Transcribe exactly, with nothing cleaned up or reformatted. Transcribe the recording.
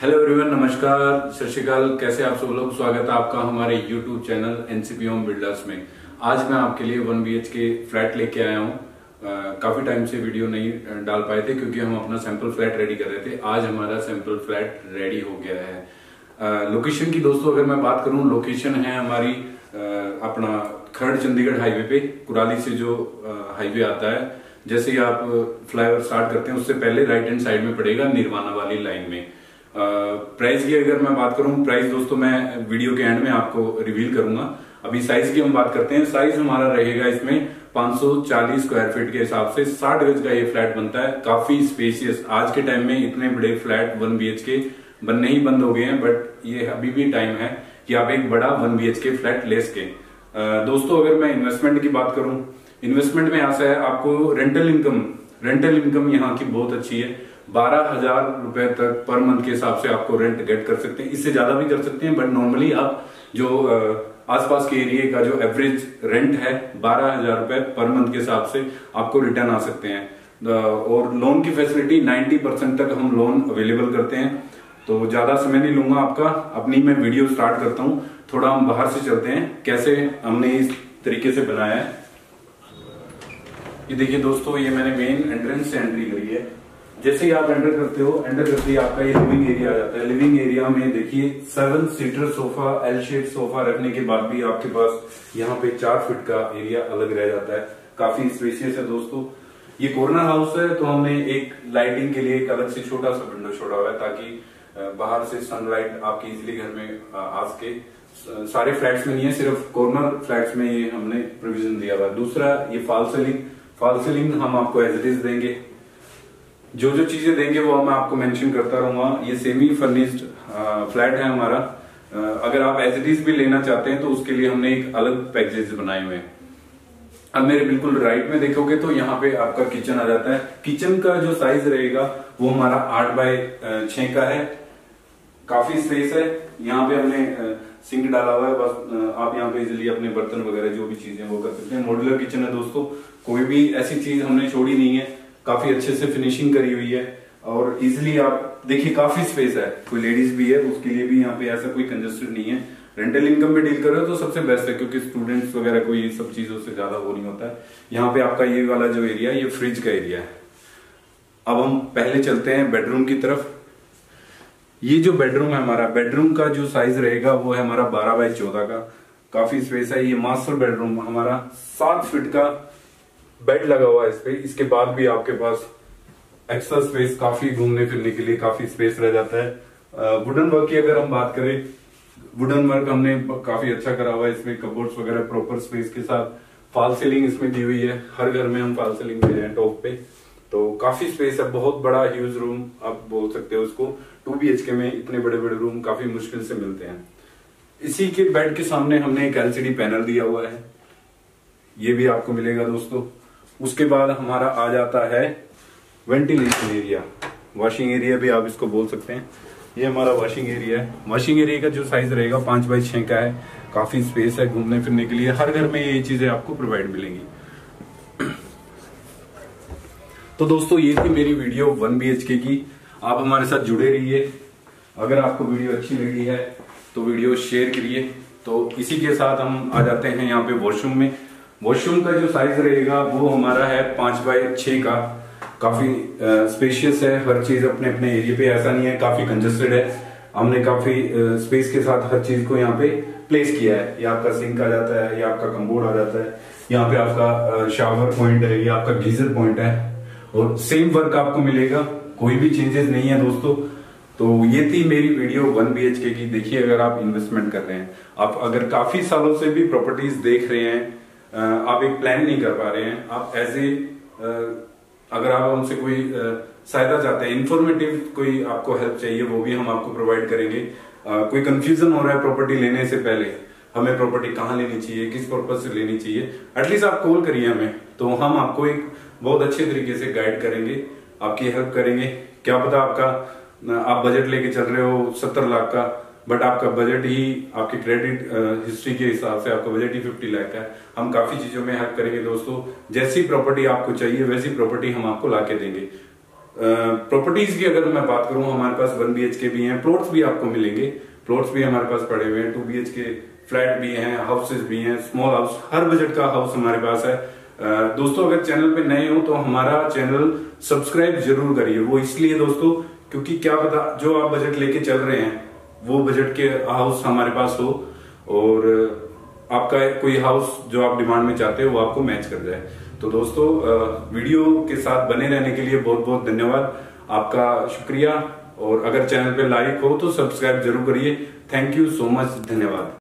Hello everyone, नमस्कार, सत श्री अकाल। कैसे आप सब लोग? स्वागत है आपका हमारे YouTube channel NCP home builders में। आज मैं आपके लिए one B H K flat लेके आया हूँ। काफी टाइम से वीडियो नहीं डाल पाए थे क्योंकि हम अपना सैंपल फ्लैट रेडी कर रहे थे। आज हमारा सैंपल फ्लैट रेडी हो गया है। लोकेशन की दोस्तों अगर मैं बात करूँ, लोकेशन है हमारी आ, अपना खरड़ चंडीगढ़ हाईवे पे, कुराली से जो हाईवे आता है, जैसे ही आप फ्लाईओवर स्टार्ट करते हैं उससे पहले राइट हैंड साइड में पड़ेगा, निर्वाणा वाली लाइन में। प्राइस की अगर मैं बात करूं, प्राइस दोस्तों मैं वीडियो के एंड में आपको रिवील करूंगा। अभी साइज की हम बात करते हैं। साइज हमारा रहेगा इसमें पाँच सौ चालीस स्क्वायर फीट के हिसाब से साठ गज का ये फ्लैट बनता है। काफी स्पेशियस। आज के टाइम में इतने बड़े फ्लैट वन बी एच के बनने ही बंद हो गए हैं, बट ये अभी भी टाइम है कि आप एक बड़ा one B H K flat ले सके। दोस्तों अगर मैं इन्वेस्टमेंट की बात करूं, इन्वेस्टमेंट में ऐसा है, आपको रेंटल इनकम रेंटल इनकम यहाँ की बहुत अच्छी है। बारह हजार रुपए तक पर मंथ के हिसाब से आपको रेंट गेट कर सकते हैं। इससे ज्यादा भी कर सकते हैं, बट नॉर्मली आप जो आसपास के एरिया का जो एवरेज रेंट है बारह हजार रुपए पर मंथ के हिसाब से आपको रिटर्न आ सकते हैं। और लोन की फैसिलिटी नब्बे परसेंट तक हम लोन अवेलेबल करते हैं। तो ज्यादा समय नहीं लूंगा आपका, अपनी मैं वीडियो स्टार्ट करता हूँ। थोड़ा हम बाहर से चलते हैं कैसे हमने इस तरीके से बनाया है। ये देखिए दोस्तों, ये मैंने मेन एंट्रेंस से एंट्री करी है। जैसे ही आप एंटर करते हो, एंटर करते ही आपका ये लिविंग एरिया आ जाता है। लिविंग एरिया में देखिए seven seater sofa, L shape sofa रखने के बाद भी आपके पास यहाँ पे चार फीट का एरिया अलग रह जाता है। काफी स्पेशियस है दोस्तों। ये कॉर्नर हाउस है, तो हमने एक लाइटिंग के लिए एक अलग से छोटा सा विंडो छोड़ा हुआ है ताकि बाहर से सनलाइट आपकी इजिली घर में आ सके। सारे फ्लैट्स में नहीं है, सिर्फ कॉर्नर फ्लैट्स में ये हमने प्रोविजन दिया हुआ है। दूसरा ये फॉल सीलिंग फॉल सीलिंग हम आपको एज इट इज देंगे। जो जो चीजें देंगे वो मैं आपको मेंशन करता रहूंगा। ये सेमी फर्निश्ड फ्लैट है हमारा। अगर आप एज इट इज भी लेना चाहते हैं तो उसके लिए हमने एक अलग पैकेजेस बनाए हुए हैं। अब मेरे बिल्कुल राइट में देखोगे तो यहाँ पे आपका किचन आ जाता है। किचन का जो साइज रहेगा वो हमारा आठ बाय छह का है। काफी स्पेस है। यहाँ पे हमने सिंक डाला हुआ है। बस आप यहाँ पे इजिली अपने बर्तन वगैरह जो भी चीजें वो कर सकते हैं। मॉड्यूलर किचन है दोस्तों, कोई भी ऐसी चीज हमने छोड़ी नहीं है। काफी अच्छे से फिनिशिंग करी हुई है और इजिली आप देखिए काफी स्पेस है। कोई लेडीज भी है उसके लिए भी यहाँ पे ऐसा कोई कंजेस्टेड नहीं है। रेंटल इनकम में डील कर रहे हो तो सबसे बेस्ट है, क्योंकि स्टूडेंट्स वगैरह को ये सब चीजों से ज्यादा वो नहीं होता है। यहाँ पे आपका ये वाला जो एरिया है ये फ्रिज का एरिया है। अब हम पहले चलते हैं बेडरूम की तरफ। ये जो बेडरूम है हमारा, बेडरूम का जो साइज रहेगा वो है हमारा बारह बाय चौदह का। काफी स्पेस है। ये मास्टर बेडरूम हमारा सात फीट का बेड लगा हुआ है इस पे। इसके बाद भी आपके पास एक्स्ट्रा स्पेस, काफी घूमने फिरने के लिए काफी स्पेस रह जाता है। वुडन वर्क की अगर हम बात करें, वुडन वर्क हमने काफी अच्छा करा हुआ है। इसमें कबोर्ड्स वगैरह प्रॉपर स्पेस के साथ। फॉल सीलिंग इसमें दी हुई है। हर घर में हम फॉल सीलिंग दे रहे हैं टॉप पे। तो काफी स्पेस है, बहुत बड़ा ह्यूज रूम आप बोल सकते हो उसको। टू बी एच के में इतने बड़े बड़े रूम काफी मुश्किल से मिलते हैं। इसी के बेड के सामने हमने एक एल सी डी पैनल दिया हुआ है, ये भी आपको मिलेगा दोस्तों। उसके बाद हमारा आ जाता है वेंटिलेशन एरिया, वॉशिंग एरिया भी आप इसको बोल सकते हैं। ये हमारा वॉशिंग एरिया है। वॉशिंग एरिया का जो साइज रहेगा पांच बाई छह का है। काफी स्पेस है घूमने फिरने के लिए। हर घर में ये चीजें आपको प्रोवाइड मिलेंगी। तो दोस्तों ये थी मेरी वीडियो वन बी एच के की। आप हमारे साथ जुड़े रहिए। अगर आपको वीडियो अच्छी लगी है तो वीडियो शेयर करिए। तो इसी के साथ हम आ जाते हैं यहाँ पे वॉशरूम में। वॉशरूम का जो साइज रहेगा वो हमारा है पांच बाय छह का। काफी स्पेशियस है। हर चीज अपने अपने एरिया पे, ऐसा नहीं है काफी कंजेस्टेड है। हमने काफी स्पेस के साथ हर चीज को यहाँ पे प्लेस किया है। ये आपका सिंक आ जाता है, ये आपका कम्बोर्ड आ जाता है, यहाँ पे आपका शावर पॉइंट है, ये आपका गीजर पॉइंट है। और सेम वर्क आपको मिलेगा, कोई भी चेंजेस नहीं है दोस्तों। तो ये थी मेरी वीडियो वन बी एच के की। देखिए अगर आप इन्वेस्टमेंट कर रहे हैं, आप अगर काफी सालों से भी प्रॉपर्टीज देख रहे हैं, आप एक प्लान नहीं कर पा रहे हैं, आप एज ए अगर आप हमसे कोई सहायता चाहते हैं, इंफॉर्मेटिव कोई आपको हेल्प चाहिए, वो भी हम आपको प्रोवाइड करेंगे। कोई कंफ्यूजन हो रहा है प्रॉपर्टी लेने से पहले, हमें प्रॉपर्टी कहाँ लेनी चाहिए, किस पर्पज से लेनी चाहिए, एटलीस्ट आप कॉल करिए हमें, तो हम आपको एक बहुत अच्छे तरीके से गाइड करेंगे, आपकी हेल्प करेंगे। क्या पता आपका आप बजट लेके चल रहे हो सत्तर लाख का, बट आपका बजट ही आपके क्रेडिट हिस्ट्री के हिसाब से आपका बजट ही फिफ्टी लाख का है। हम काफी चीजों में हेल्प करेंगे दोस्तों। जैसी प्रॉपर्टी आपको चाहिए वैसी प्रॉपर्टी हम आपको लाके देंगे। प्रॉपर्टीज की अगर मैं बात करूं, हमारे पास वन बी एच के भी हैं, प्लॉट्स भी आपको मिलेंगे। प्लॉट्स भी हमारे पास पड़े हुए हैं, two B H K flat भी हैं, हाउसेज भी हैं, स्मॉल हाउस, हर बजट का हाउस हमारे पास है। दोस्तों अगर चैनल पे नए हो तो हमारा चैनल सब्सक्राइब जरूर करिए। वो इसलिए दोस्तों क्योंकि क्या पता जो आप बजट लेके चल रहे हैं वो बजट के हाउस हमारे पास हो और आपका कोई हाउस जो आप डिमांड में चाहते हो वो आपको मैच कर जाए। तो दोस्तों वीडियो के साथ बने रहने के लिए बहुत बहुत धन्यवाद, आपका शुक्रिया। और अगर चैनल पे लाइक हो तो सब्सक्राइब जरूर करिए। थैंक यू सो मच, धन्यवाद।